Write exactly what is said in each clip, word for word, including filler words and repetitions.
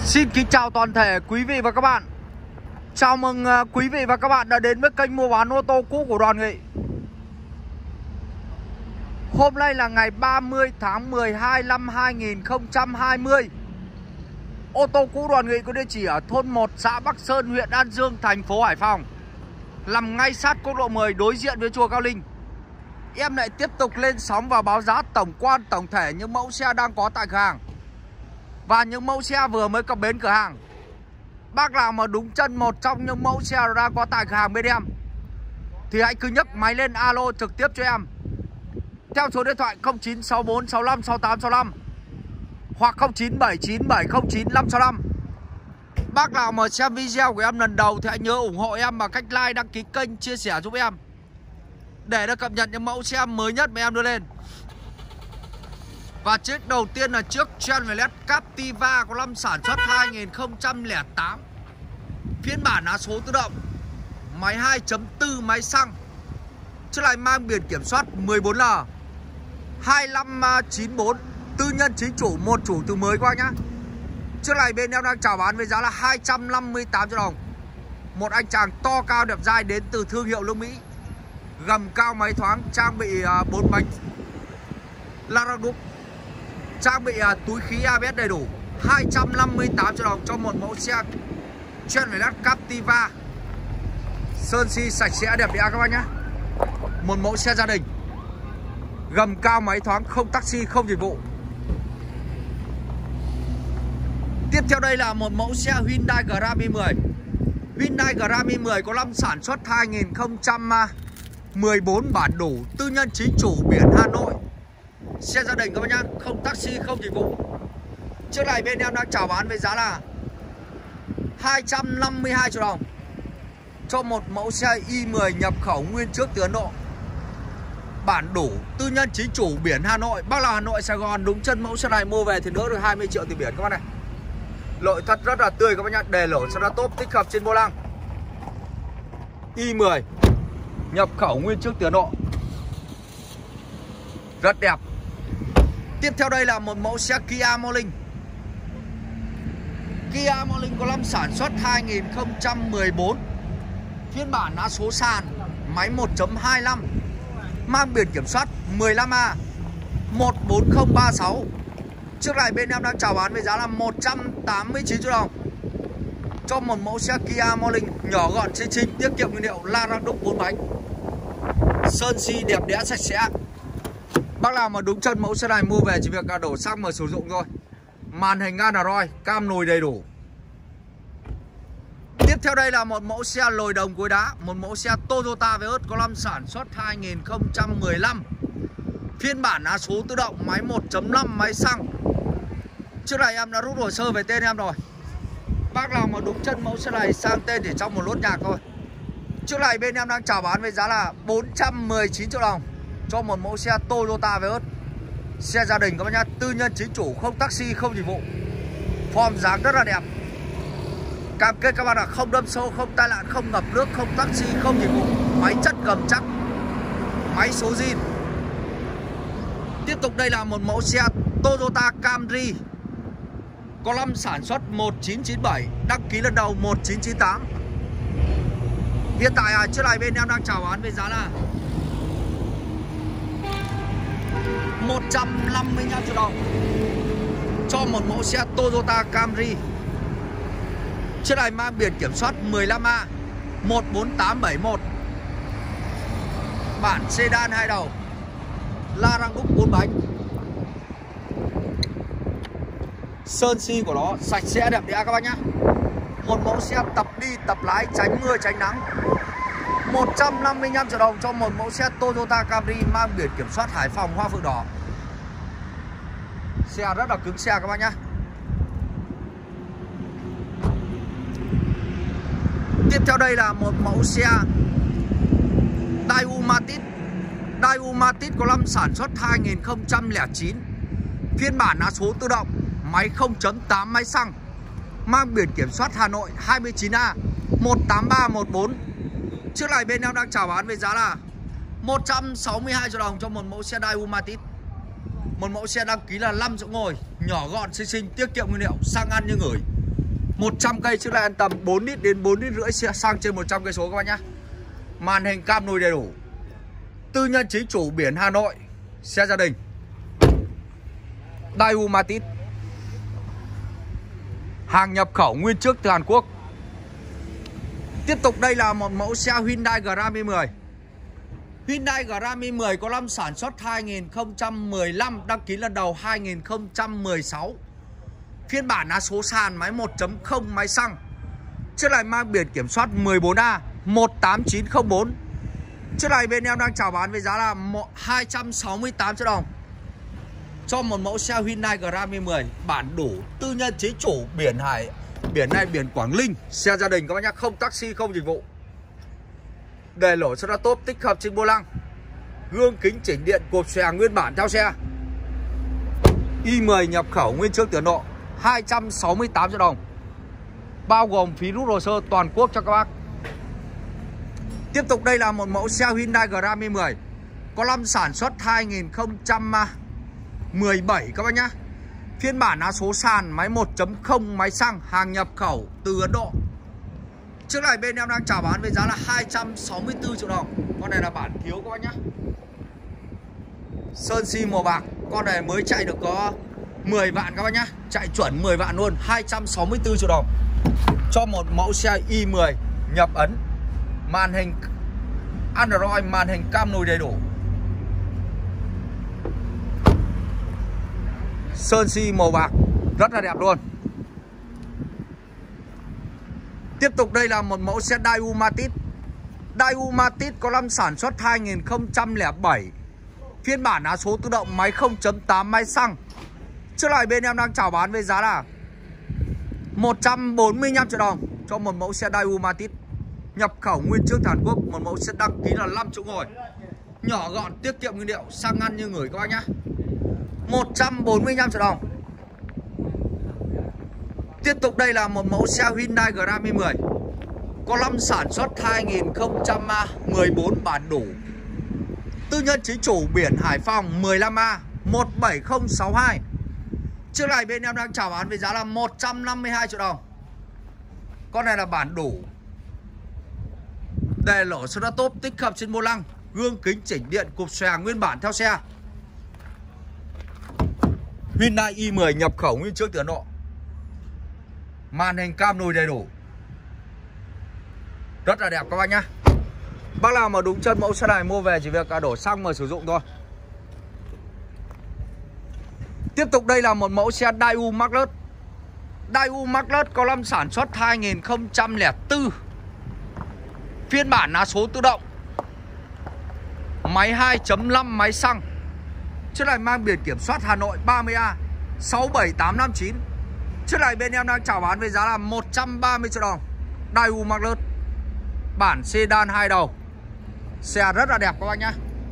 Xin kính chào toàn thể quý vị và các bạn. Chào mừng quý vị và các bạn đã đến với kênh mua bán ô tô cũ của Đoàn Nghị. Hôm nay là ngày ba mươi tháng mười hai năm hai nghìn không trăm hai mươi. Ô tô cũ Đoàn Nghị có địa chỉ ở thôn một, xã Bắc Sơn, huyện An Dương, thành phố Hải Phòng, nằm ngay sát quốc lộ mười, đối diện với chùa Cao Linh. Em lại tiếp tục lên sóng và báo giá tổng quan tổng thể những mẫu xe đang có tại cửa hàng và những mẫu xe vừa mới cập bến cửa hàng. Bác nào mà đúng chân một trong những mẫu xe đang có tại cửa hàng bên em thì hãy cứ nhấc máy lên alo trực tiếp cho em theo số điện thoại không chín sáu bốn sáu lăm sáu tám sáu lăm hoặc không chín bảy chín bảy không chín năm sáu lăm. Bác nào mà xem video của em lần đầu thì hãy nhớ ủng hộ em bằng cách like, đăng ký kênh, chia sẻ giúp em để được cập nhật những mẫu xe mới nhất mà em đưa lên. Và chiếc đầu tiên là chiếc Chevrolet Captiva có năm sản xuất hai nghìn không trăm lẻ tám, phiên bản lá số tự động, máy hai chấm bốn, máy xăng. Chiếc này mang biển kiểm soát mười bốn L hai năm chín bốn, tư nhân chính chủ, một chủ từ mới qua nhá. Chiếc này bên em đang chào bán với giá là hai trăm năm mươi tám triệu đồng. Một anh chàng to cao đẹp dai đến từ thương hiệu nước Mỹ, gầm cao máy thoáng, trang bị bốn bánh Lara Group, trang bị uh, túi khí a bê ét đầy đủ. Hai trăm năm mươi tám triệu đồng cho một mẫu xe Chevrolet Captiva sơn si sạch sẽ đẹp đẽ các bác nhé. Một mẫu xe gia đình, gầm cao máy thoáng, không taxi, không dịch vụ. Tiếp theo đây là một mẫu xe Hyundai Grammy mười. Hyundai Grammy mười có năm sản xuất hai nghìn không trăm mười bốn, bản đủ, tư nhân chính chủ, biển Hà Nội. Xe gia đình các bác nhá, không taxi, không dịch vụ. Chiếc này bên em đang chào bán với giá là hai trăm năm mươi hai triệu đồng cho một mẫu xe i mười nhập khẩu nguyên chiếc từ Ấn Độ, bản đủ, tư nhân chính chủ, biển Hà Nội. Bác là Hà Nội, Sài Gòn đúng chân mẫu xe này mua về thì đỡ được hai mươi triệu tiền biển các bác này. Nội thất rất là tươi các bác nhá, đề lỗ xe đã top, tích hợp trên vô lăng. i mười nhập khẩu nguyên chiếc từ Ấn Độ, rất đẹp. Tiếp theo đây là một mẫu xe Kia Morning. Kia Morning có năm sản xuất hai nghìn không trăm mười bốn, phiên bản lá số sàn, máy một chấm hai lăm, mang biển kiểm soát mười lăm A một bốn không ba sáu. Chiếc này bên em đang chào bán với giá là một trăm tám mươi chín triệu đồng cho một mẫu xe Kia Morning nhỏ gọn, xinh xinh, tiết kiệm nguyên liệu, Lara đúc bốn bánh, sơn si đẹp đẽ sạch sẽ. Bác nào mà đúng chân mẫu xe này mua về chỉ việc đổ xăng mà sử dụng thôi. Màn hình Android, cam nồi đầy đủ. Tiếp theo đây là một mẫu xe lồi đồng cối đá, một mẫu xe Toyota Vios có năm sản xuất hai nghìn không trăm mười lăm, phiên bản lá số tự động, máy một chấm năm, máy xăng. Trước này em đã rút hồ sơ về tên em rồi. Bác nào mà đúng chân mẫu xe này sang tên thì trong một lốt nhạc thôi. Trước này bên em đang chào bán với giá là bốn trăm mười chín triệu đồng cho một mẫu xe Toyota Vios, xe gia đình các bác nhá, tư nhân chính chủ, không taxi, không dịch vụ. Form dáng rất là đẹp. Cam kết các bạn là không đâm sâu, không tai nạn, không ngập nước, không taxi, không dịch vụ. Máy chất gầm chắc, máy số zin. Tiếp tục đây là một mẫu xe Toyota Camry có năm sản xuất một chín chín bảy, đăng ký lần đầu một chín chín tám. Hiện tại à, chiếc này bên em đang chào bán với giá là một trăm năm mươi lăm triệu đồng cho một mẫu xe Toyota Camry. Chiếc này mang biển kiểm soát mười lăm A một bốn tám bảy một, bản sedan hai đầu, Lara Group bốn bánh, sơn si của nó sạch sẽ đẹp đẽ các bác nhá. Một mẫu xe tập đi tập lái, tránh mưa tránh nắng. Một trăm năm mươi lăm triệu đồng cho một mẫu xe Toyota Camry mang biển kiểm soát Hải Phòng, hoa phượng đỏ. Xe rất là cứng xe các bác nhá. Tiếp theo đây là một mẫu xe Daewoo Matiz. Daewoo Matiz có năm sản xuất hai nghìn không trăm lẻ chín, phiên bản lá số tự động, máy không chấm tám, máy xăng, mang biển kiểm soát Hà Nội hai chín A một tám ba một bốn. Chiếc này bên em đang chào bán với giá là một trăm sáu mươi hai triệu đồng cho một mẫu xe Daewoo Matiz. Một mẫu xe đăng ký là năm chỗ ngồi, nhỏ gọn xinh xinh, tiết kiệm nguyên liệu, xăng ăn như ngửi. một trăm cây chứ lại tầm bốn lít đến bốn lít rưỡi xăng trên một trăm cây số các bác nhá. Màn hình cam nồi đầy đủ. Tư nhân chính chủ biển Hà Nội, xe gia đình. Daewoo Matiz. Hàng nhập khẩu nguyên chiếc từ Hàn Quốc. Tiếp tục đây là một mẫu xe Hyundai Grand mười. Hyundai Grand mười có năm sản xuất hai nghìn không trăm mười lăm, đăng ký lần đầu hai nghìn không trăm mười sáu. Phiên bản là số sàn, máy một chấm không, máy xăng. Chiếc này mang biển kiểm soát mười bốn A một tám chín không bốn. Chiếc này bên em đang chào bán với giá là hai trăm sáu mươi tám triệu đồng cho một mẫu xe Hyundai Grand mười bản đủ, tư nhân chế chủ, biển Hải, biển này biển Quảng Ninh, xe gia đình các bác nhá, không taxi, không dịch vụ. Đề lỗi xe top tích hợp trên vô lăng, gương kính chỉnh điện, cộp xòe nguyên bản theo xe. i mười nhập khẩu nguyên chiếc từ Ấn Độ, hai trăm sáu mươi tám triệu đồng, bao gồm phí rút hồ sơ toàn quốc cho các bác. Tiếp tục đây là một mẫu xe Hyundai Grand mười có năm sản xuất hai nghìn không trăm mười bảy các bác nhá. Phiên bản là số sàn, máy một chấm không, máy xăng, hàng nhập khẩu từ Ấn Độ. Chiếc này bên em đang chào bán với giá là hai trăm sáu mươi tư triệu đồng. Con này là bản thiếu các bác nhá. Sơn xi màu bạc. Con này mới chạy được có mười vạn các bác nhá. Chạy chuẩn mười vạn luôn, hai trăm sáu mươi tư triệu đồng cho một mẫu xe i mười nhập Ấn. Màn hình Android, màn hình cam nồi đầy đủ. Sơn xi màu bạc rất là đẹp luôn. Tiếp tục đây là một mẫu xe Daewoo Matiz. Daewoo Matiz có năm sản xuất hai nghìn không trăm lẻ bảy. Phiên bản là số tự động, máy không chấm tám, máy xăng. Chiếc này bên em đang chào bán với giá là một trăm bốn mươi lăm triệu đồng cho một mẫu xe Daewoo Matiz nhập khẩu nguyên chiếc Hàn Quốc. Một mẫu xe đăng ký là năm chỗ ngồi, nhỏ gọn, tiết kiệm nguyên liệu, xăng ăn như người các bác nhá. một trăm bốn mươi lăm triệu đồng. Tiếp tục đây là một mẫu xe Hyundai Grand mười có năm sản xuất hai nghìn không trăm mười bốn, bản đủ, tư nhân chính chủ, biển Hải Phòng, mười lăm A một bảy không sáu hai. Chiếc này bên em đang chào bán với giá là một trăm năm mươi hai triệu đồng. Con này là bản đủ. Đề lỗ số top tích hợp trên vô lăng, gương kính chỉnh điện, cụp xòe nguyên bản theo xe. Hyundai i mười nhập khẩu nguyên chiếc từ Ấn Độ. Màn hình cam nồi đầy đủ. Rất là đẹp các bác nhá. Bác nào mà đúng chân mẫu xe này mua về chỉ việc cả đổ xăng mà sử dụng thôi. Tiếp tục đây là một mẫu xe Daewoo Max. Daewoo Max có năm sản xuất hai nghìn không trăm lẻ bốn. Phiên bản là số tự động, máy hai chấm năm, máy xăng. Chiếc này mang biển kiểm soát Hà Nội ba mươi A sáu bảy tám năm chín. Chiếc này bên em đang chào bán với giá là một trăm ba mươi triệu đồng. Daewoo Max, bản sedan hai đầu. Xe rất là đẹp các bác nhá.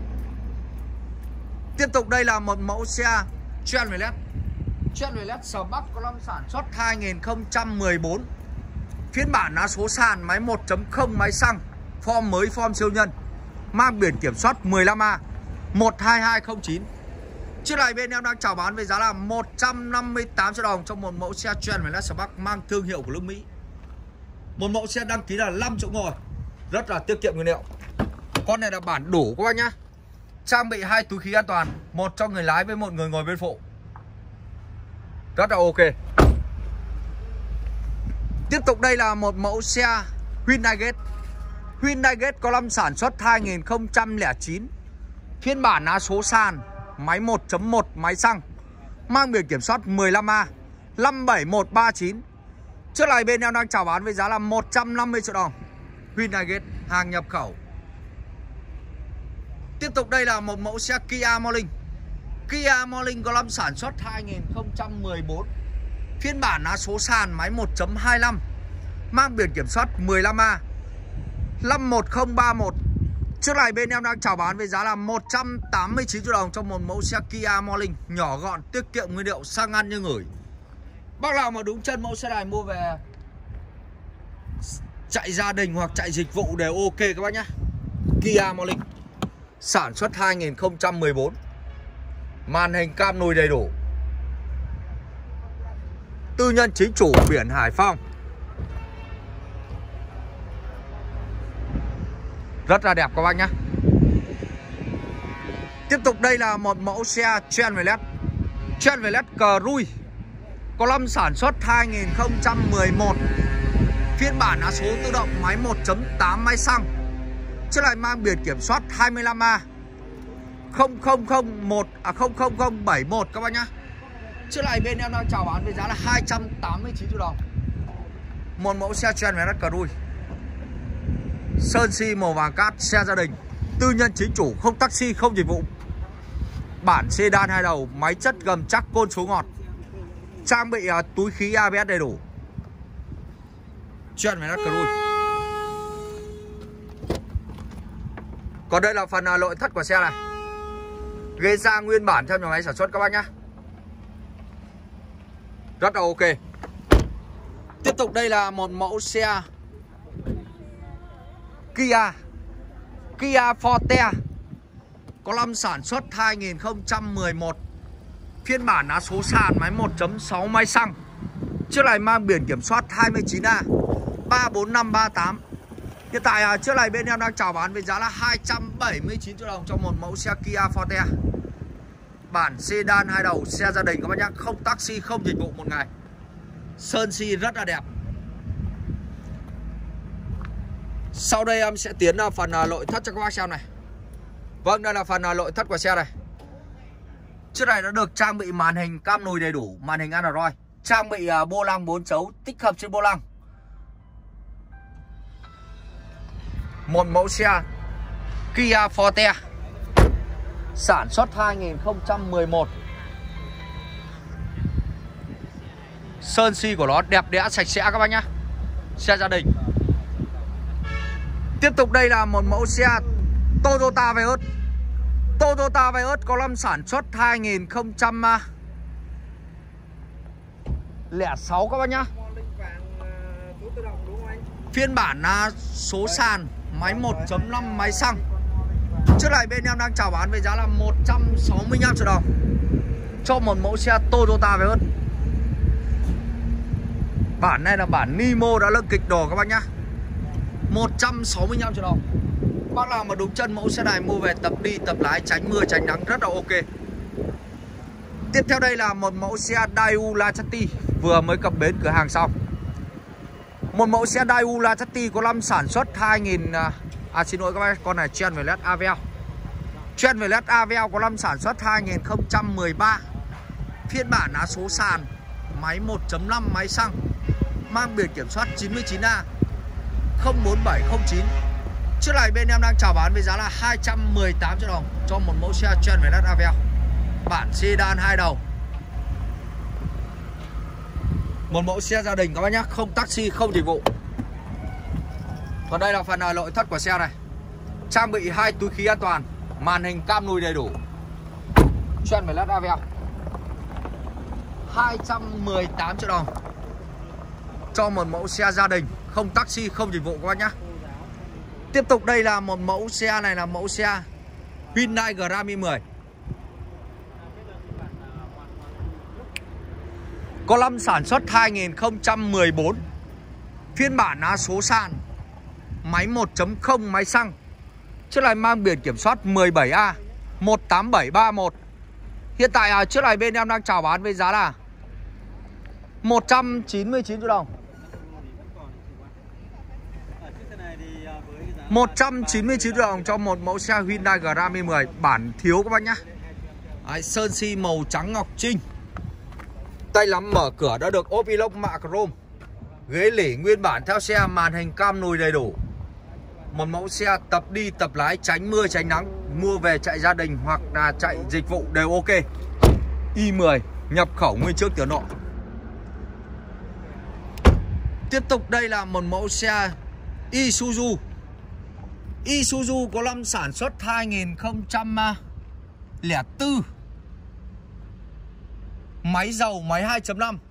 Tiếp tục đây là một mẫu xe Chevrolet. Chevrolet Spark có năm sản xuất hai nghìn không trăm mười bốn. Phiên bản là số sàn, máy một chấm không, máy xăng, form mới, form siêu nhân, mang biển kiểm soát mười lăm A một hai hai không chín. Chiếc này bên em đang chào bán với giá là một trăm năm mươi tám triệu đồng cho một mẫu xe Chevrolet Spark mang thương hiệu của nước Mỹ. Một mẫu xe đăng ký là năm chỗ ngồi, rất là tiết kiệm nguyên liệu. Con này là bản đủ các bác nhá. Trang bị hai túi khí an toàn, một cho người lái với một người ngồi bên phụ. Rất là ok. Tiếp tục đây là một mẫu xe Hyundai Getz. Hyundai Getz có năm sản xuất hai nghìn không trăm lẻ chín. Phiên bản là số sàn, máy một chấm một, máy xăng, mang biển kiểm soát mười lăm A năm bảy một ba chín. Chiếc này bên em đang chào bán với giá là một trăm năm mươi triệu đồng. Hyundai Getz, hàng nhập khẩu. Tiếp tục đây là một mẫu xe Kia Morning. Kia Morning có năm sản xuất hai nghìn không trăm mười bốn. Phiên bản là số sàn, máy một chấm hai lăm, mang biển kiểm soát mười lăm A năm một không ba một. Chiếc này bên em đang chào bán với giá là một trăm tám mươi chín triệu đồng cho một mẫu xe Kia Morning, nhỏ gọn, tiết kiệm nguyên liệu, xăng ăn như ngửi. Bác nào mà đúng chân mẫu xe này mua về chạy gia đình hoặc chạy dịch vụ đều ok các bác nhé. Kia Morning sản xuất hai nghìn không trăm mười bốn. Màn hình cam nồi đầy đủ. Tư nhân chính chủ, biển Hải Phòng. Rất là đẹp các bác nhá. Tiếp tục đây là một mẫu xe Chevrolet Chevrolet Cruze, có năm sản xuất hai nghìn không trăm mười một, phiên bản là số tự động, máy một chấm tám máy xăng. Chiếc này mang biển kiểm soát hai mươi lăm A không không không một à không không không bảy một các bác nhá. Chiếc này bên em đang chào bán với giá là hai trăm tám mươi chín triệu đồng. Một mẫu xe Chevrolet Cruze, sơn si màu vàng cát, xe gia đình, tư nhân chính chủ, không taxi, không dịch vụ. Bản sedan hai đầu, máy chất gầm chắc, côn số ngọt, trang bị uh, túi khí a bê ét đầy đủ. Chevrolet Cruze. Còn đây là phần uh, nội thất của xe này. Ghế da nguyên bản theo nhà máy sản xuất các bác nhá. Rất là ok. Tiếp tục đây là một mẫu xe Kia Kia Forte, có năm sản xuất hai nghìn không trăm mười một, phiên bản là số sàn, máy một chấm sáu máy xăng. Chiếc này mang biển kiểm soát hai mươi chín A ba bốn năm ba tám. Hiện tại chiếc này bên em đang chào bán với giá là hai trăm bảy mươi chín triệu đồng cho một mẫu xe Kia Forte. Bản sedan hai đầu, xe gia đình các bác nhá, không taxi, không dịch vụ một ngày. Sơn si rất là đẹp. Sau đây em sẽ tiến vào phần nội thất cho các bác xem này. Vâng, đây là phần nội thất của xe này. Chiếc này đã được trang bị màn hình cam lùi đầy đủ, màn hình Android, trang bị vô lăng bốn chấu tích hợp trên vô lăng. Một mẫu xe Kia Forte, sản xuất hai nghìn không trăm mười một. Sơn si của nó đẹp đẽ, sạch sẽ các bác nhá. Xe gia đình. Tiếp tục đây là một mẫu xe Toyota Vios. Toyota Vios có năm sản xuất hai nghìn không trăm lẻ sáu các bác nhá. Phiên bản là số sàn, máy một chấm năm máy xăng. Chiếc này bên em đang chào bán với giá là một trăm sáu mươi lăm triệu đồng cho một mẫu xe Toyota Vios. Bản này là bản Nimo đã lưng kịch đồ các bác nhá. một trăm sáu mươi lăm triệu đồng. Bác nào mà đúng chân mẫu xe này mua về tập đi tập lái, tránh mưa tránh nắng rất là ok. Tiếp theo đây là một mẫu xe Daewoo Lachati vừa mới cập bến cửa hàng xong. Một mẫu xe Daewoo Lachati có năm sản xuất hai nghìn à xin lỗi các bác, con này Chevrolet Aveo. Chevrolet Aveo có năm sản xuất hai nghìn không trăm mười ba, phiên bản là số sàn, máy một chấm năm máy xăng, mang biển kiểm soát chín mươi chín A không bốn bảy không chín. Chiếc này bên em đang chào bán với giá là hai trăm mười tám triệu đồng cho một mẫu xe Chevrolet Aveo, bản sedan hai đầu. Một mẫu xe gia đình các bác nhé, không taxi, không dịch vụ. Còn đây là phần nội thất của xe này. Trang bị hai túi khí an toàn, màn hình cam lùi đầy đủ. Chevrolet Aveo, hai trăm mười tám triệu đồng cho một mẫu xe gia đình, không taxi, không dịch vụ các bác nhé. Tiếp tục đây là một mẫu xe này là mẫu xe Hyundai Grand mười. Có năm sản xuất hai nghìn không trăm mười bốn, phiên bản là số sàn, máy một chấm không máy xăng. Chiếc này mang biển kiểm soát mười bảy A một tám bảy ba một. Hiện tại chiếc này bên em đang chào bán với giá là một trăm chín mươi chín triệu đồng. một trăm chín mươi chín triệu đồng cho một mẫu xe Hyundai Grand mười bản thiếu các bác nhá. Đấy, sơn si màu trắng ngọc trinh. Tay nắm mở cửa đã được ốp inox mạ chrome. Ghế lỉ nguyên bản theo xe, màn hình cam lùi đầy đủ. Một mẫu xe tập đi tập lái, tránh mưa tránh nắng, mua về chạy gia đình hoặc là chạy dịch vụ đều ok. i mười nhập khẩu nguyên chiếc tiến độ. Tiếp tục đây là một mẫu xe Isuzu. Isuzu có năm sản xuất hai nghìn không trăm lẻ bốn, máy dầu, máy hai chấm năm.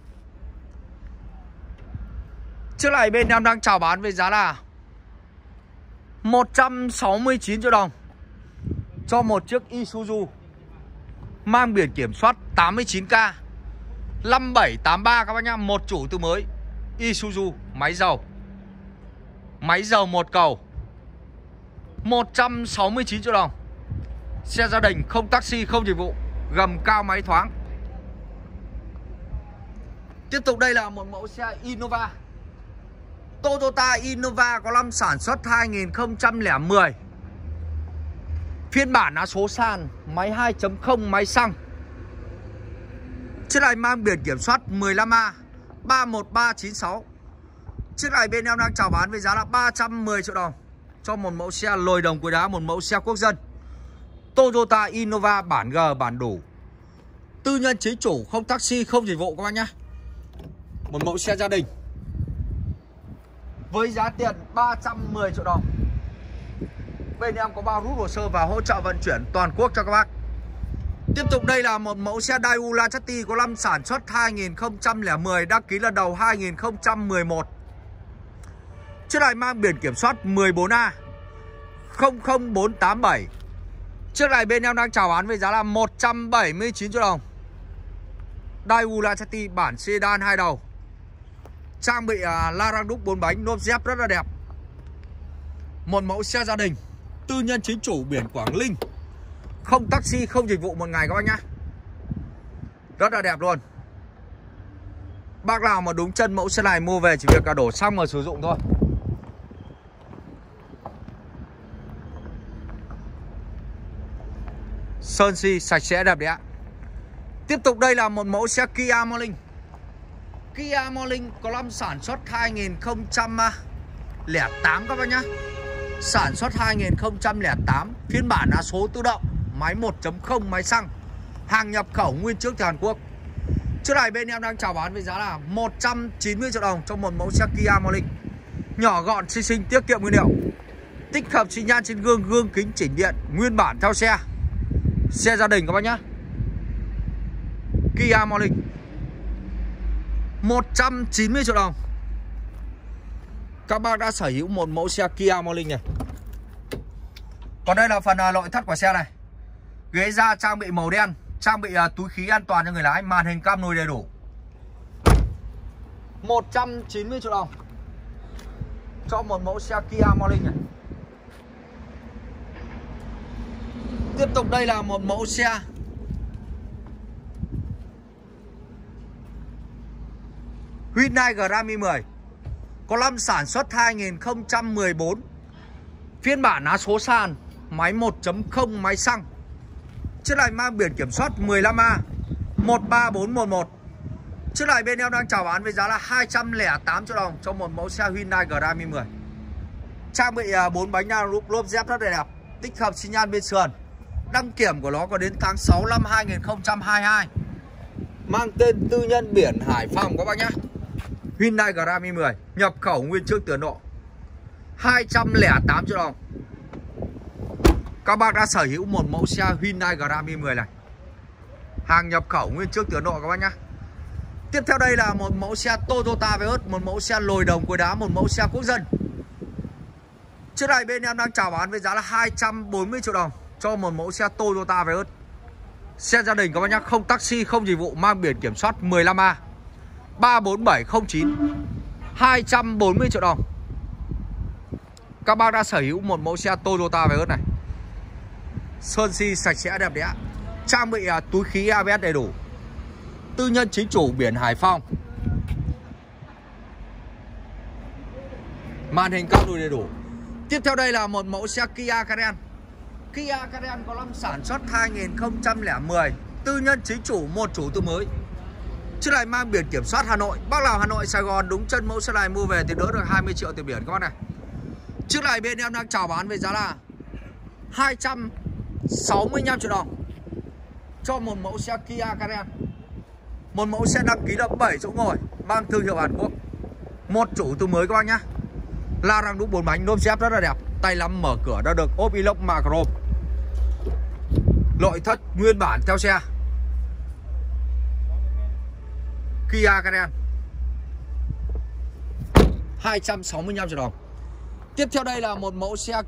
Chiếc này bên em đang chào bán với giá là một trăm sáu mươi chín triệu đồng cho một chiếc Isuzu mang biển kiểm soát tám mươi chín K năm bảy tám ba các bác nhá, một chủ từ mới. Isuzu máy dầu, máy dầu một cầu. một trăm sáu mươi chín triệu đồng. Xe gia đình, không taxi, không dịch vụ, gầm cao máy thoáng. Tiếp tục đây là một mẫu xe Innova. Toyota Innova có năm sản xuất hai nghìn không trăm lẻ mười. Phiên bản là số sàn, máy hai chấm không, máy xăng. Chiếc này mang biển kiểm soát mười lăm A ba một ba chín sáu. Chiếc này bên em đang chào bán với giá là ba trăm mười triệu đồng cho một mẫu xe lồi đồng cuối đá, một mẫu xe quốc dân. Toyota Innova bản G, bản đủ. Tư nhân chính chủ, không taxi, không dịch vụ các bác nhé. Một mẫu xe gia đình với giá tiền ba trăm mười triệu đồng. Bên em có bao rút hồ sơ và hỗ trợ vận chuyển toàn quốc cho các bác. Tiếp tục đây là một mẫu xe Daewoo Lachati có năm sản xuất hai nghìn không trăm lẻ mười, đăng ký lần đầu hai nghìn không trăm mười một. Chiếc này mang biển kiểm soát mười bốn A không không bốn tám bảy. Chiếc này bên em đang chào bán với giá là một trăm bảy mươi chín triệu đồng. Daewoo Lachati bản sedan hai đầu, trang bị uh, la răng đúc bốn bánh, nôm dép rất là đẹp. Một mẫu xe gia đình, tư nhân chính chủ, biển Quảng Ninh, không taxi, không dịch vụ một ngày các bác nhá. Rất là đẹp luôn. Bác nào mà đúng chân mẫu xe này mua về chỉ việc cả đổ xăng mà sử dụng thôi. Sơn si sạch sẽ đẹp đẽ. Tiếp tục đây là một mẫu xe Kia Morning. Kia Morning có năm sản xuất hai nghìn không trăm lẻ tám các bác nhá. Sản xuất hai nghìn không trăm lẻ tám, phiên bản là số tự động, máy một chấm không, máy xăng. Hàng nhập khẩu nguyên chiếc từ Hàn Quốc. Chiếc này bên em đang chào bán với giá là một trăm chín mươi triệu đồng cho một mẫu xe Kia Morning. Nhỏ gọn, xinh xinh, tiết kiệm nguyên liệu. Tích hợp xi nhan trên gương, gương kính chỉnh điện, nguyên bản theo xe. Xe gia đình các bác nhá. Kia Morning một trăm chín mươi triệu đồng. Các bác đã sở hữu một mẫu xe Kia Morning này. Còn đây là phần nội thất của xe này. Ghế da trang bị màu đen, trang bị túi khí an toàn cho người lái, màn hình cam lùi đầy đủ. một trăm chín mươi triệu đồng cho một mẫu xe Kia Morning này. Tiếp tục đây là một mẫu xe Hyundai Grammy mười. Có năm sản xuất hai nghìn không trăm mười bốn. Phiên bản là số sàn, máy một chấm không, máy xăng. Chiếc này mang biển kiểm soát mười lăm A một ba bốn một một. Chiếc này bên em đang chào bán với giá là hai trăm lẻ tám triệu đồng cho một mẫu xe Hyundai Grammy mười. Trang bị bốn bánh đa lốp, lốp dép rất là đẹp, tích hợp xi nhan bên sườn. Đăng kiểm của nó có đến tháng sáu năm hai nghìn không trăm hai mươi hai. Mang tên tư nhân biển Hải Phòng các bác nhé. Hyundai Grammy mười, nhập khẩu nguyên chiếc từ Ấn Độ, hai trăm lẻ tám triệu đồng. Các bác đã sở hữu một mẫu xe Hyundai Grammy mười này. Hàng nhập khẩu nguyên chiếc từ Ấn Độ các bác nhé. Tiếp theo đây là một mẫu xe Toyota Vios, một mẫu xe lồi đồng cuối đá, một mẫu xe quốc dân. Chiếc này bên em đang chào bán với giá là hai trăm bốn mươi triệu đồng cho một mẫu xe Toyota Vios. Xe gia đình các bác nhé, không taxi, không dịch vụ, mang biển kiểm soát mười lăm A ba bốn bảy không chín. hai trăm bốn mươi triệu đồng. Các bác đã sở hữu một mẫu xe Toyota Vios này. Sơn si sạch sẽ đẹp đẽ, trang bị uh, túi khí a bê ét đầy đủ. Tư nhân chính chủ, biển Hải Phòng. Màn hình cao đùi đầy đủ. Tiếp theo đây là một mẫu xe Kia Carens. Kia Carens có năm sản xuất hai nghìn không trăm lẻ mười. Tư nhân chính chủ, một chủ tư mới. Chiếc này mang biển kiểm soát Hà Nội. Bác nào Hà Nội, Sài Gòn đúng chân mẫu xe này mua về thì đỡ được hai mươi triệu tiền biển các bác này. Chiếc này bên em đang chào bán với giá là hai trăm sáu mươi lăm triệu đồng cho một mẫu xe Kia Carens. Một mẫu xe đăng ký là bảy chỗ ngồi, mang thương hiệu Hàn Quốc. Một chủ tư mới các bác nhá. La răng đúc bốn bánh, nôm dép rất là đẹp, tay lắm mở cửa đã được ốp inox mạ chrome. Nội thất nguyên bản theo xe. Kia Carens hai trăm sáu mươi lăm triệu đồng. Tiếp theo đây là một mẫu xe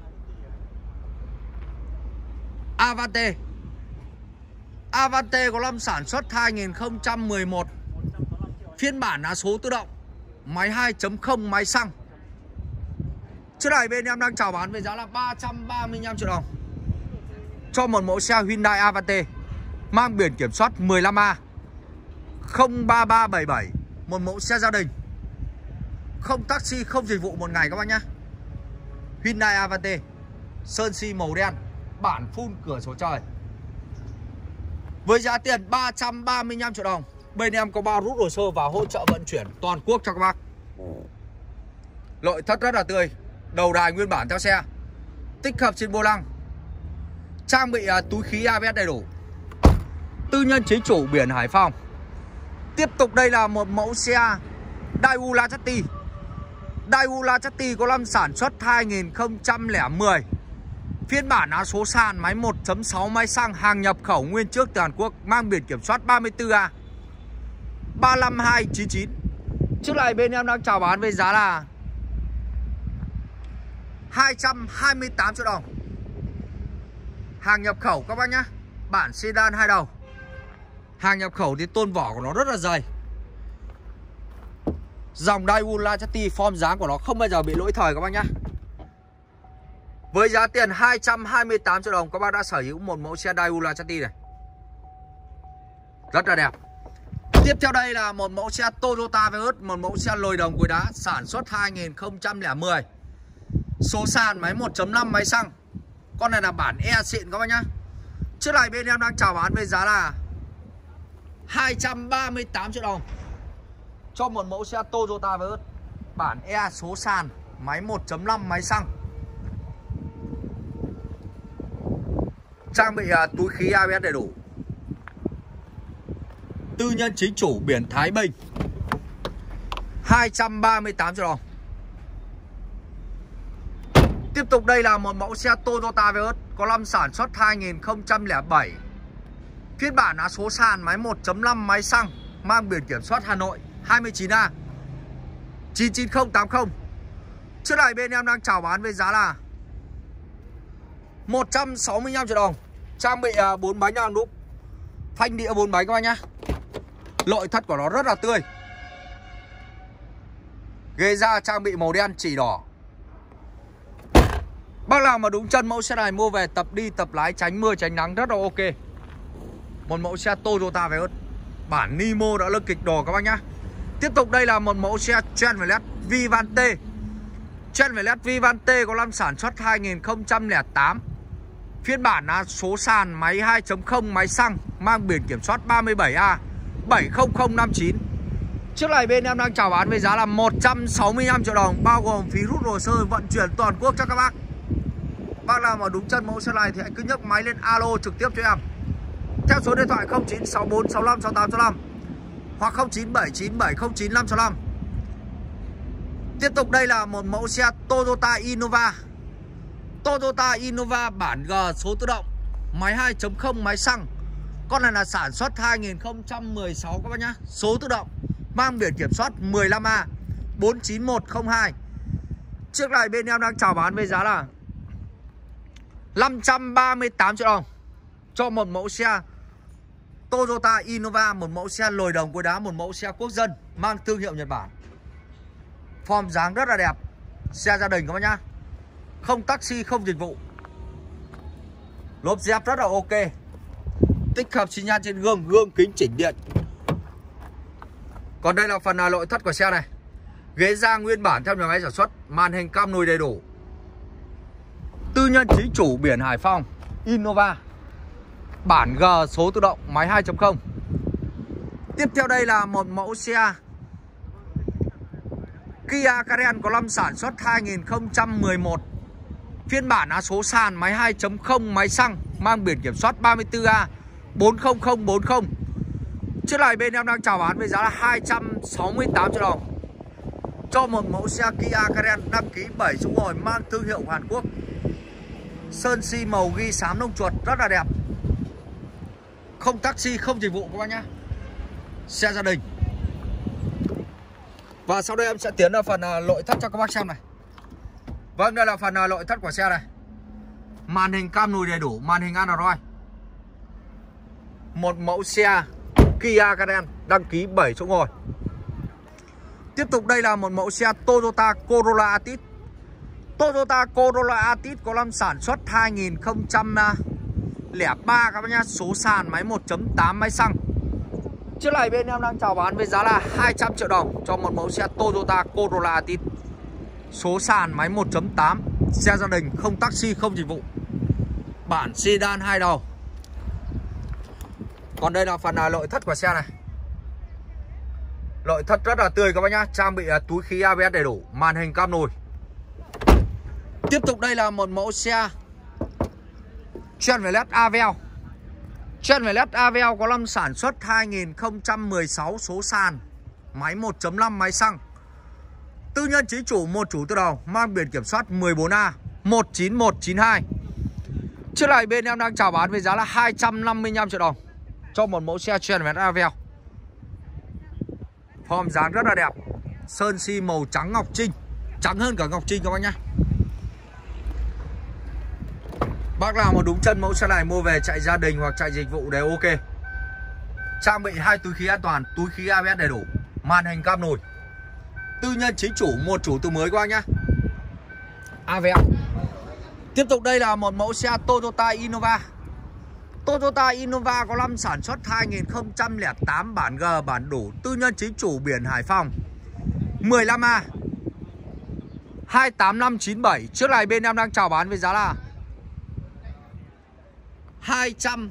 Avante. Avante có năm sản xuất hai nghìn không trăm mười một. Phiên bản là số tự động, máy hai chấm không, máy xăng. Chiếc này bên em đang chào bán với giá là ba trăm ba mươi lăm triệu đồng cho một mẫu xe Hyundai Avante mang biển kiểm soát mười lăm A không ba ba bảy bảy, một mẫu xe gia đình, không taxi, không dịch vụ một ngày các bác nhá. Hyundai Avante sơn xi màu đen, bản full cửa sổ trời. Với giá tiền ba trăm ba mươi lăm triệu đồng, bên em có bao rút hồ sơ và hỗ trợ vận chuyển toàn quốc cho các bác. Nội thất rất là tươi, đầu đài nguyên bản theo xe, tích hợp trên vô lăng, trang bị uh, túi khí a bê ét đầy đủ, tư nhân chính chủ biển Hải Phòng. Tiếp tục đây là một mẫu xe Daewoo Lachati. Daewoo Lachati có năm sản xuất hai nghìn không trăm lẻ mười, phiên bản á số sàn, máy một chấm sáu, máy xăng, hàng nhập khẩu nguyên chiếc từ Hàn Quốc, mang biển kiểm soát ba mươi tư A ba năm hai chín chín. Chiếc này bên em đang chào bán với giá là hai trăm hai mươi tám triệu đồng. Hàng nhập khẩu các bác nhá, bản sedan hai đầu. Hàng nhập khẩu thì tôn vỏ của nó rất là dày. Dòng Daewoo Lachati form dáng của nó không bao giờ bị lỗi thời các bác nhá. Với giá tiền hai trăm hai mươi tám triệu đồng, các bác đã sở hữu một mẫu xe Daewoo Lachati này, rất là đẹp. Tiếp theo đây là một mẫu xe Toyota Vios, một mẫu xe lồi đồng cuối đá, sản xuất hai nghìn không trăm lẻ mười, số sàn, máy một chấm năm, máy xăng. Con này là bản E xịn các bác nhá. Chiếc này bên em đang chào bán với giá là hai trăm ba mươi tám triệu đồng cho một mẫu xe Toyota Vios, bản E, số sàn, máy một chấm năm, máy xăng, trang bị uh, túi khí a bê ét đầy đủ, tư nhân chính chủ biển Thái Bình. Hai trăm ba mươi tám triệu đồng. Tiếp tục đây là một mẫu xe Toyota Vios có năm sản xuất hai nghìn không trăm lẻ bảy, phiên bản á số sàn, máy một chấm năm, máy xăng, mang biển kiểm soát Hà Nội hai mươi chín A chín chín không tám không. Chiếc này bên em đang chào bán với giá là một trăm sáu mươi lăm triệu đồng, trang bị bốn bánh đang đúc, phanh đĩa bốn bánh các bác nhá. Nội thất của nó rất là tươi, ghế da trang bị màu đen chỉ đỏ. Bác nào mà đúng chân mẫu xe này mua về tập đi tập lái, tránh mưa tránh nắng rất là ok. Một mẫu xe Toyota Vios, bản Nimo đã lưng kịch đồ các bác nhá. Tiếp tục đây là một mẫu xe Chevrolet Vivante. Chevrolet Vivante có năm sản xuất hai nghìn không trăm lẻ tám, phiên bản là số sàn, máy hai chấm không, máy xăng, mang biển kiểm soát ba mươi bảy A bảy không không năm chín. Chiếc này bên em đang chào bán với giá là một trăm sáu mươi lăm triệu đồng, bao gồm phí rút hồ sơ vận chuyển toàn quốc cho các bác. Bác nào mà đúng chân mẫu xe này thì hãy cứ nhấc máy lên alo trực tiếp cho em theo số điện thoại không chín sáu bốn sáu năm sáu tám sáu năm hoặc không chín bảy chín bảy không chín năm sáu năm. Tiếp tục đây là một mẫu xe Toyota Innova. Toyota Innova bản G, số tự động, máy hai chấm không, máy xăng. Con này là sản xuất hai nghìn không trăm mười sáu các bác nhá, số tự động, mang biển kiểm soát mười lăm A bốn chín một không hai. Chiếc này bên em đang chào bán với giá là năm trăm ba mươi tám triệu đồng cho một mẫu xe Toyota Innova, một mẫu xe lồi đồng cuối đá, một mẫu xe quốc dân mang thương hiệu Nhật Bản. Form dáng rất là đẹp, xe gia đình các bác nhá, không taxi, không dịch vụ, lốp dép rất là ok, tích hợp xi nhan trên gương, gương kính chỉnh điện. Còn đây là phần nội thất của xe này, ghế da nguyên bản theo nhà máy sản xuất, màn hình cam lùi đầy đủ, tư nhân chính chủ biển Hải Phòng. Innova bản G, số tự động, máy hai chấm không. Tiếp theo đây là một mẫu xe Kia Carens có năm sản xuất hai nghìn không trăm mười một, phiên bản á số sàn, máy hai chấm không, máy xăng, mang biển kiểm soát ba mươi tư A bốn không không bốn không. Chiếc này bên em đang chào bán với giá là hai trăm sáu mươi tám triệu đồng cho một mẫu xe Kia Carens đăng ký bảy chỗ ngồi, mang thương hiệu Hàn Quốc, sơn xi màu ghi xám lông chuột rất là đẹp, không taxi, không dịch vụ các bác nhá, xe gia đình. Và sau đây em sẽ tiến vào phần nội thất cho các bác xem này. Vâng, đây là phần nội thất của xe này, màn hình cam lùi đầy đủ, màn hình Android, một mẫu xe Kia Carens đăng ký bảy chỗ ngồi. Tiếp tục đây là một mẫu xe Toyota Corolla Altis, Toyota Corolla Altis có năm sản xuất hai nghìn không trăm lẻ ba các bác nhá. Số sàn máy một chấm tám máy xăng. Chiếc này bên em đang chào bán với giá là hai trăm triệu đồng cho một mẫu xe Toyota Corolla Altis. Số sàn máy một chấm tám, xe gia đình, không taxi, không dịch vụ. Bản sedan hai đầu. Còn đây là phần nội thất của xe này. Nội thất rất là tươi các bác nhá, trang bị túi khí a bê ét đầy đủ, màn hình cam lùi. Tiếp tục đây là một mẫu xe Chevrolet Aveo. Chevrolet Aveo có năm sản xuất hai nghìn không trăm mười sáu, số sàn máy một chấm năm máy xăng. Tư nhân chính chủ, một chủ từ đầu, mang biển kiểm soát mười bốn A một chín một chín hai. Chiếc này bên em đang chào bán với giá là hai trăm năm mươi lăm triệu đồng cho một mẫu xe Chevrolet Aveo. Form dáng rất là đẹp, sơn xi màu trắng ngọc trinh, trắng hơn cả ngọc trinh các bác nhá. Bác nào mà đúng chân mẫu xe này mua về chạy gia đình hoặc chạy dịch vụ đều ok. Trang bị hai túi khí an toàn, túi khí a bê ét đầy đủ, màn hình cam lùi. Tư nhân chính chủ, một chủ từ mới các bác nhá. Aveo. Tiếp tục đây là một mẫu xe Toyota Innova. Toyota Innova có năm sản xuất hai nghìn không trăm lẻ tám, bản G, bản đủ, tư nhân chính chủ, biển Hải Phòng, mười lăm A hai tám năm chín bảy. Trước này bên em đang chào bán với giá là hai trăm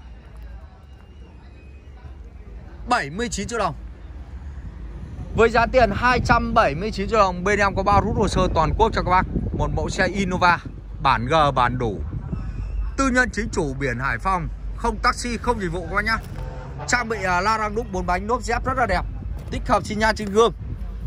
bảy mươi chín triệu đồng. Với giá tiền hai trăm bảy mươi chín triệu đồng, bên em có bao rút hồ sơ toàn quốc cho các bác. Một mẫu xe Innova, bản G, bản đủ, tư nhân chính chủ, biển Hải Phòng, không taxi, không dịch vụ các bác nhá. Trang bị la răng đúc bốn bánh, lốp dép rất là đẹp, tích hợp xi nhan trên gương.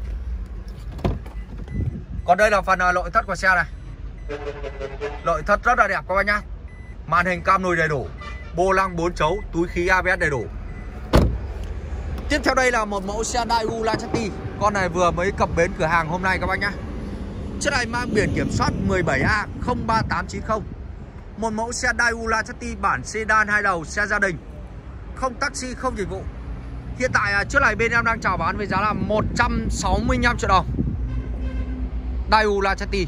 Còn đây là phần nội thất của xe này. Nội thất rất là đẹp các bác nhá. Màn hình cam lùi đầy đủ, vô lăng bốn chấu, túi khí a bê ét đầy đủ. Tiếp theo đây là một mẫu xe Daewoo Lachati. Con này vừa mới cập bến cửa hàng hôm nay các bác nhá. Chiếc này mang biển kiểm soát mười bảy A không ba tám chín không. Một mẫu xe Daewoo Lachati bản sedan hai đầu, xe gia đình, không taxi, không dịch vụ. Hiện tại chiếc này bên em đang chào bán với giá là một trăm sáu mươi lăm triệu đồng. Daewoo Lachati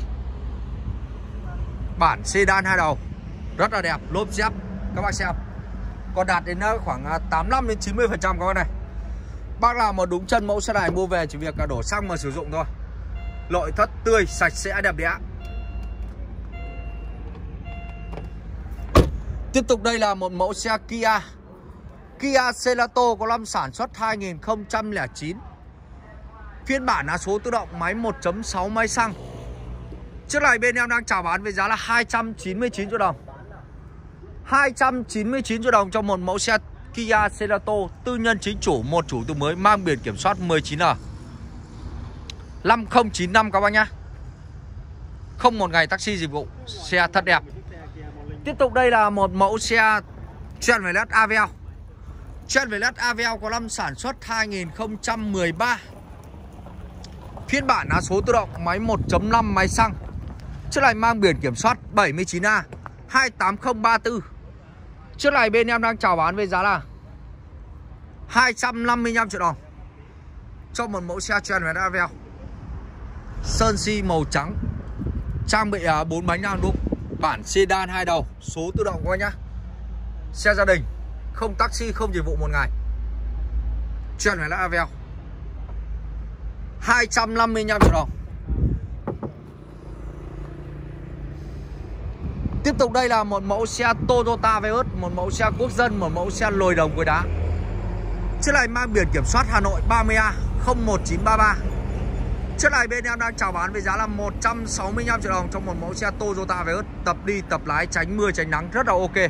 bản sedan hai đầu, rất là đẹp, lốp dép các bác xem. Còn đạt đến khoảng tám mươi lăm đến chín mươi phần trăm các bác này. Bác nào mà đúng chân mẫu xe này mua về chỉ việc đổ xăng mà sử dụng thôi. Nội thất tươi, sạch sẽ, đẹp đẽ. Tiếp tục đây là một mẫu xe Kia. Kia Celato có năm sản xuất hai nghìn không trăm lẻ chín. Phiên bản là số tự động, máy một chấm sáu máy xăng. Chiếc này bên em đang chào bán với giá là hai trăm chín mươi chín triệu đồng. hai trăm chín mươi chín triệu đồng cho một mẫu xe Kia Celato, tư nhân chính chủ, một chủ từ mới, mang biển kiểm soát mười chín A năm không chín năm các bác nhá. Không một ngày taxi dịch vụ, xe thật đẹp. Tiếp tục đây là một mẫu xe Chevrolet Aveo. Chevrolet Aveo có năm sản xuất hai nghìn không trăm mười ba. Phiên bản là số tự động, máy một chấm năm máy xăng. Chiếc này mang biển kiểm soát bảy mươi chín A hai tám không ba tư. Chiếc này bên em đang chào bán với giá là hai trăm năm mươi lăm triệu đồng cho một mẫu xe Chevrolet Aveo. Sơn xi màu trắng, trang bị bốn bánh nang đúc, bản sedan hai đầu, số tự động các bác nhá. Xe gia đình, không taxi, không dịch vụ một ngày. Chevrolet Aveo hai trăm năm mươi lăm triệu đồng. Tiếp tục đây là một mẫu xe Toyota Vios, một mẫu xe quốc dân, một mẫu xe lồi đồng cuối đá. Chiếc này mang biển kiểm soát Hà Nội ba mươi A không một chín ba ba. Chiếc này bên em đang chào bán với giá là một trăm sáu mươi lăm triệu đồng cho một mẫu xe Toyota Vios, tập đi tập lái, tránh mưa tránh nắng, rất là ok.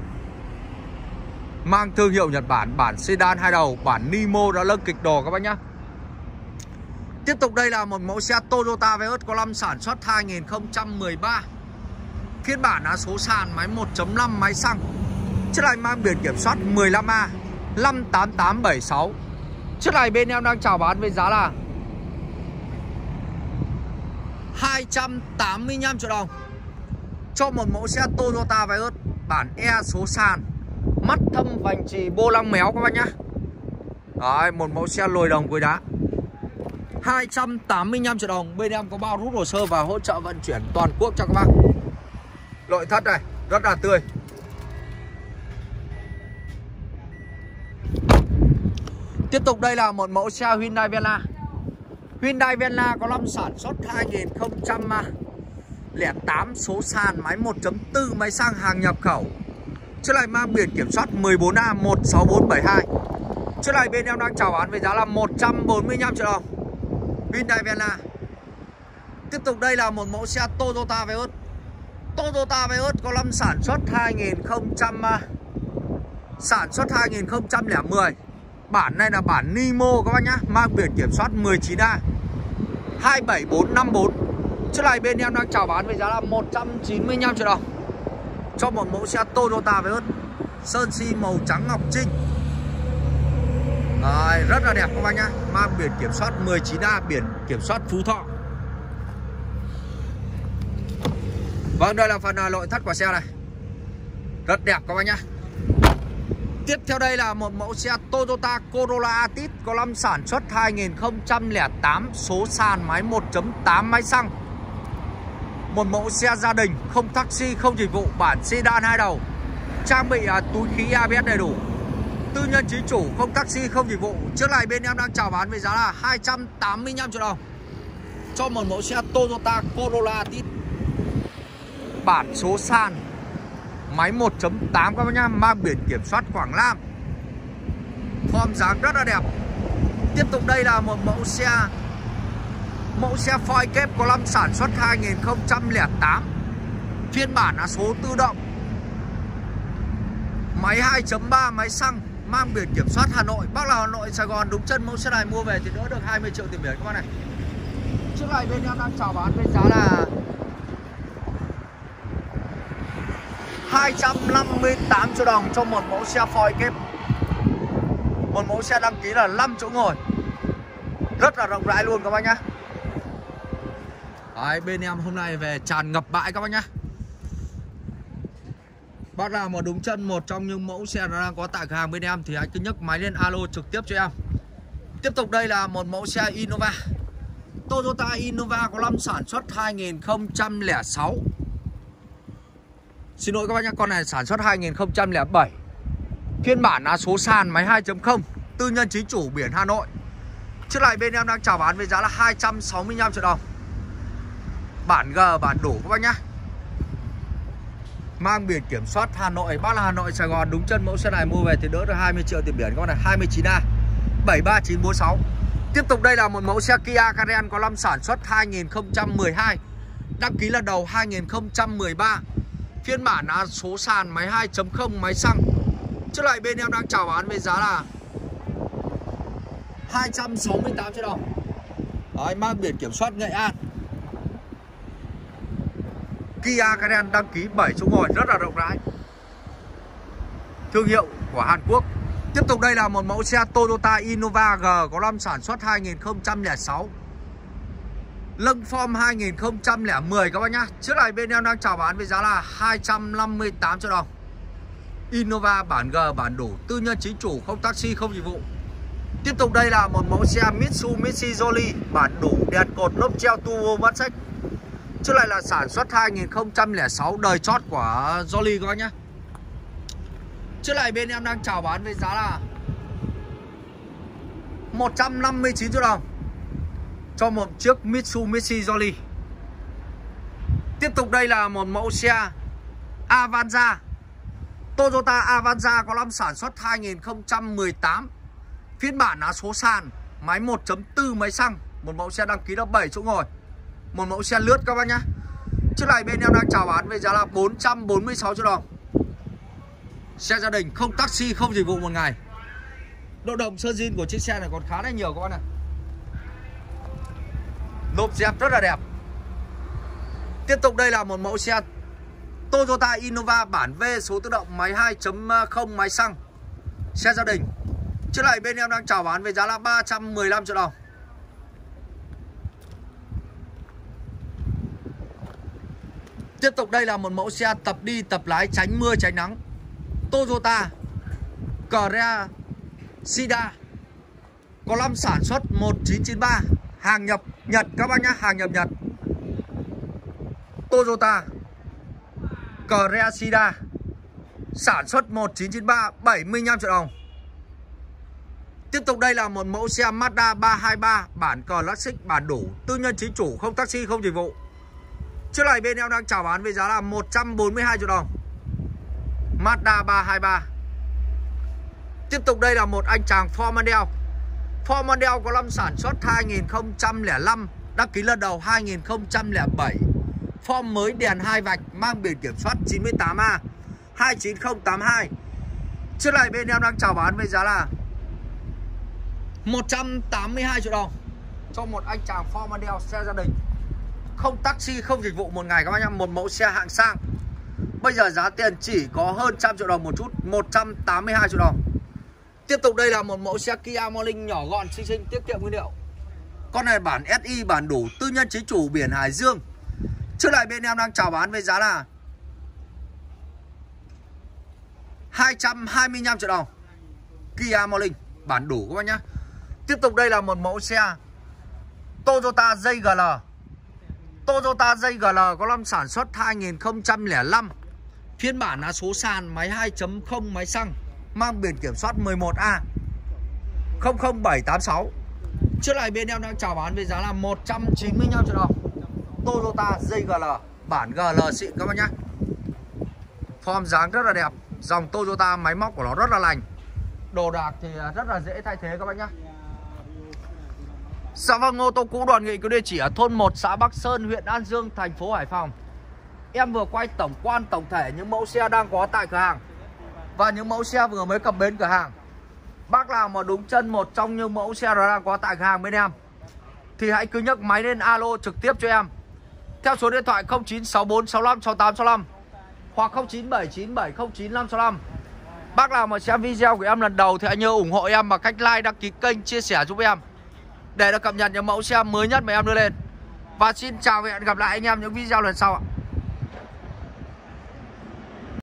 Mang thương hiệu Nhật Bản, bản sedan hai đầu, bản Nimo đã lưng kịch đồ các bác nhá. Tiếp tục đây là một mẫu xe Toyota Vios có năm sản xuất hai nghìn không trăm mười ba. Phiên bản là số sàn, máy một chấm năm máy xăng. Chiếc này mang biển kiểm soát mười lăm A năm tám tám bảy sáu. Chiếc này bên em đang chào bán với giá là hai trăm tám mươi lăm triệu đồng cho một mẫu xe Toyota Vios bản E số sàn, mắt thâm vành chì, vô lăng méo các bác nhá. Đấy, một mẫu xe lồi đồng cuối đá. hai trăm tám mươi lăm triệu đồng. Bên em có bao rút hồ sơ và hỗ trợ vận chuyển toàn quốc cho các bác. Nội thất này rất là tươi. Tiếp tục đây là một mẫu xe Hyundai Verna. Hyundai Verna có năm sản xuất hai nghìn không trăm lẻ tám, số sàn, máy một chấm bốn, máy xăng, hàng nhập khẩu. Chiếc này mang biển kiểm soát mười bốn A một sáu bốn bảy hai. Chiếc này bên em đang chào bán với giá là một trăm bốn mươi lăm triệu đồng. Hyundai Verna. Tiếp tục đây là một mẫu xe Toyota Vios. Toyota Vios có năm sản xuất hai nghìn không trăm sản xuất hai nghìn không trăm lẻ mười. Bản này là bản Nimo các bác nhá, mang biển kiểm soát mười chín A hai bảy bốn năm bốn. Chiếc này bên em đang chào bán với giá là một trăm chín mươi lăm triệu đồng cho một mẫu xe Toyota Vios sơn xi màu trắng ngọc trinh. Đấy, rất là đẹp các bác nhá, mang biển kiểm soát mười chín A, biển kiểm soát Phú Thọ. Vâng, đây là phần nội thất của xe này. Rất đẹp các bác nhá. Tiếp theo đây là một mẫu xe Toyota Corolla Altis có năm sản xuất hai nghìn không trăm lẻ tám, số sàn, máy một chấm tám, máy xăng. Một mẫu xe gia đình, không taxi, không dịch vụ, bản sedan hai đầu. Trang bị uh, túi khí a bê ét đầy đủ. Tư nhân chính chủ, không taxi, không dịch vụ. Chiếc này bên em đang chào bán với giá là hai trăm tám mươi lăm triệu đồng cho một mẫu xe Toyota Corolla Altis. Bản số sàn, máy một chấm tám các bác nhá, mang biển kiểm soát Quảng Nam. Form dáng rất là đẹp. Tiếp tục đây là một mẫu xe Mẫu xe phoi kép có năm sản xuất hai nghìn không trăm lẻ tám. Phiên bản là số tự động. Máy hai chấm ba, máy xăng, mang biển kiểm soát Hà Nội. Bác là Hà Nội, Sài Gòn đúng chân, mẫu xe này mua về thì đỡ được hai mươi triệu tiền biển các bác này. Chiếc này bên em đang chào bán với giá là hai trăm năm mươi tám triệu đồng cho một mẫu xe phoi kép. Một mẫu xe đăng ký là năm chỗ ngồi. Rất là rộng rãi luôn các bác nhá. Đấy, bên em hôm nay về tràn ngập bãi các bác nhá. Bác nào mà đúng chân một trong những mẫu xe nó đang có tại cửa hàng bên em thì anh cứ nhấc máy lên alo trực tiếp cho em. Tiếp tục đây là một mẫu xe Innova. Toyota Innova có năm sản xuất hai nghìn không trăm lẻ sáu. Xin lỗi các bác nhá, con này sản xuất hai nghìn không trăm lẻ bảy. Phiên bản là số sàn, máy hai chấm không, tư nhân chính chủ, biển Hà Nội. Chiếc này bên em đang chào bán với giá là hai trăm sáu mươi lăm triệu đồng. Bản G, bản đủ các bác nhá. Mang biển kiểm soát Hà Nội, bác là Hà Nội, Sài Gòn đúng chân, mẫu xe này mua về thì đỡ được hai mươi triệu tiền biển các bác này. Hai mươi chín A bảy ba chín bốn sáu. Tiếp tục đây là một mẫu xe Kia Carens có năm sản xuất hai nghìn không trăm mười hai. Đăng ký là đầu hai nghìn không trăm mười ba. Phiên bản là số sàn, máy hai chấm không, máy xăng. Chiếc này bên em đang chào bán với giá là hai trăm sáu mươi tám triệu đồng. Đấy, mang biển kiểm soát Nghệ An. Kia Carens đăng ký bảy chỗ ngồi, rất là rộng rãi. Thương hiệu của Hàn Quốc. Tiếp tục đây là một mẫu xe Toyota Innova G có năm sản xuất hai nghìn không trăm lẻ sáu. Lưng form hai nghìn không trăm lẻ mười các bác nhá. Chiếc này bên em đang chào bán với giá là hai trăm năm mươi tám triệu đồng. Innova bản G, bản đủ, tư nhân chính chủ, không taxi, không dịch vụ. Tiếp tục đây là một mẫu xe Mitsubishi Jolly bản đủ, đèn cột, lốp treo, turbo mắt xích. Chiếc này là sản xuất hai nghìn không trăm lẻ sáu, đời chót của Jolly các bác nhá. Chiếc này bên em đang chào bán với giá là một trăm năm mươi chín triệu đồng cho một chiếc Mitsubishi Jolly. Tiếp tục đây là một mẫu xe Avanza. Toyota Avanza có năm sản xuất hai nghìn không trăm mười tám. Phiên bản là số sàn, máy một chấm bốn, máy xăng. Một mẫu xe đăng ký là bảy chỗ ngồi. Một mẫu xe lướt các bác nhá. Chiếc này bên em đang chào bán với giá là bốn trăm bốn mươi sáu triệu đồng. Xe gia đình, không taxi, không dịch vụ một ngày. Độ đồng sơn zin của chiếc xe này còn khá là nhiều các bác này. Lốp dép rất là đẹp. Tiếp tục đây là một mẫu xe Toyota Innova bản V, số tự động, máy hai chấm không, máy xăng. Xe gia đình. Chiếc này bên em đang chào bán với giá là ba trăm mười lăm triệu đồng. Tiếp tục đây là một mẫu xe tập đi tập lái, tránh mưa tránh nắng. Toyota Cressida có năm sản xuất một chín chín ba. Hàng nhập Nhật các bác nhá, hàng nhập Nhật. Toyota Cressida sản xuất một chín chín ba, bảy mươi lăm triệu đồng. Tiếp tục đây là một mẫu xe Mazda ba hai ba bản Classic, bản đủ, tư nhân chính chủ, không taxi, không dịch vụ. Chiếc này bên em đang chào bán với giá là một trăm bốn mươi hai triệu đồng. Mazda ba hai ba. Tiếp tục đây là một anh chàng Ford Mondeo. Ford Mondeo có năm sản xuất hai nghìn không trăm lẻ năm, đăng ký lần đầu hai nghìn không trăm lẻ bảy. Form mới đèn hai vạch, mang biển kiểm soát chín mươi tám A hai chín không tám hai. Chiếc này bên em đang chào bán với giá là một trăm tám mươi hai triệu đồng cho một anh chàng Ford Mondeo xe gia đình, không taxi, không dịch vụ một ngày các bác nhá, một mẫu xe hạng sang. Bây giờ giá tiền chỉ có hơn trăm triệu đồng một chút, một trăm tám mươi hai triệu đồng. Tiếp tục đây là một mẫu xe Kia Morning nhỏ gọn, xinh xinh, tiết kiệm nguyên liệu. Con này bản ét i, bản đủ, tư nhân chính chủ, biển Hải Dương. Chiếc này bên em đang chào bán với giá là hai trăm hai mươi lăm triệu đồng. Kia Morning bản đủ các bác nhá. Tiếp tục đây là một mẫu xe Toyota gi giê lờ. Toyota gi giê lờ có năm sản xuất hai nghìn không trăm lẻ năm. Phiên bản là số sàn, máy hai chấm không, máy xăng, mang biển kiểm soát mười một A không không bảy tám sáu. Chiếc này bên em đang chào bán với giá là một trăm chín mươi lăm triệu đồng. Toyota gi giê lờ bản giê lờ xịn các bác nhá. Form dáng rất là đẹp, dòng Toyota máy móc của nó rất là lành. Đồ đạc thì rất là dễ thay thế các bác nhá. Dạ vâng, ô tô cũ Đoàn Nghị có địa chỉ ở thôn một, xã Bắc Sơn, huyện An Dương, thành phố Hải Phòng. Em vừa quay tổng quan tổng thể những mẫu xe đang có tại cửa hàng và những mẫu xe vừa mới cập bến cửa hàng. Bác nào mà đúng chân một trong những mẫu xe đó đang có tại cửa hàng bên em thì hãy cứ nhấc máy lên alo trực tiếp cho em theo số điện thoại không chín sáu bốn sáu lăm sáu tám sáu lăm hoặc không chín bảy chín bảy không chín năm sáu lăm. Bác nào mà xem video của em lần đầu thì hãy nhớ ủng hộ em bằng cách like, đăng ký kênh, chia sẻ giúp em để được cập nhật những mẫu xe mới nhất mà em đưa lên. Và xin chào và hẹn gặp lại anh em những video lần sau ạ.